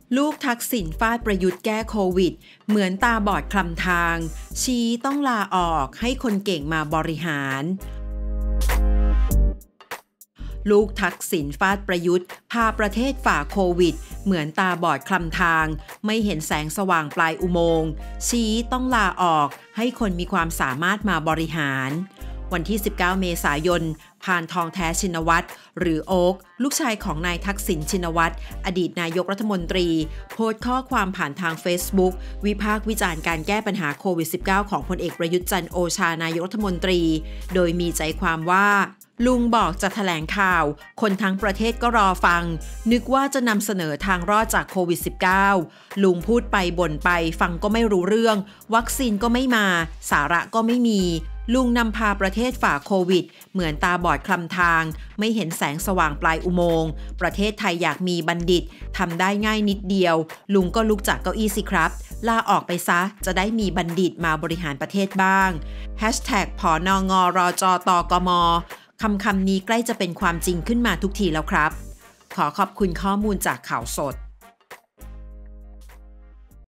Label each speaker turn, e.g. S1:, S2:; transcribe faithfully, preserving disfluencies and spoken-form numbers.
S1: ลูกทักษิณฟาดประยุทธ์แก้โควิดเหมือนตาบอดคลำทางชี้ต้องลาออกให้คนเก่งมาบริหารลูกทักษิณฟาดประยุทธ์พาประเทศฝ่าโควิดเหมือนตาบอดคลำทางไม่เห็นแสงสว่างปลายอุโมงค์ชี้ต้องลาออกให้คนมีความสามารถมาบริหารวันที่สิบเก้าเมษายนพานทองแท้ชินวัตรหรือโอ๊คลูกชายของนายทักษิณชินวัตรอดีตนายกรัฐมนตรีโพสต์ข้อความผ่านทาง Facebook วิพากษ์วิจารณ์การแก้ปัญหาโควิด สิบเก้า ของพลเอกประยุทธ์จันทร์โอชานายกรัฐมนตรีโดยมีใจความว่าลุงบอกจะแถลงข่าวคนทั้งประเทศก็รอฟังนึกว่าจะนำเสนอทางรอดจากโควิด สิบเก้า ลุงพูดไปบ่นไปฟังก็ไม่รู้เรื่องวัคซีนก็ไม่มาสาระก็ไม่มีลุงนำพาประเทศฝ่าโควิดเหมือนตาบอดคลำทางไม่เห็นแสงสว่างปลายอุโมงค์ประเทศไทยอยากมีบัณฑิตทำได้ง่ายนิดเดียวลุงก็ลุกจากเก้าอี้สิครับลาออกไปซะจะได้มีบัณฑิตมาบริหารประเทศบ้าง แฮชแท็ก ผนงรจตกมคำคำนี้ใกล้จะเป็นความจริงขึ้นมาทุกทีแล้วครับขอขอบคุณข้อมูลจากข่าวสด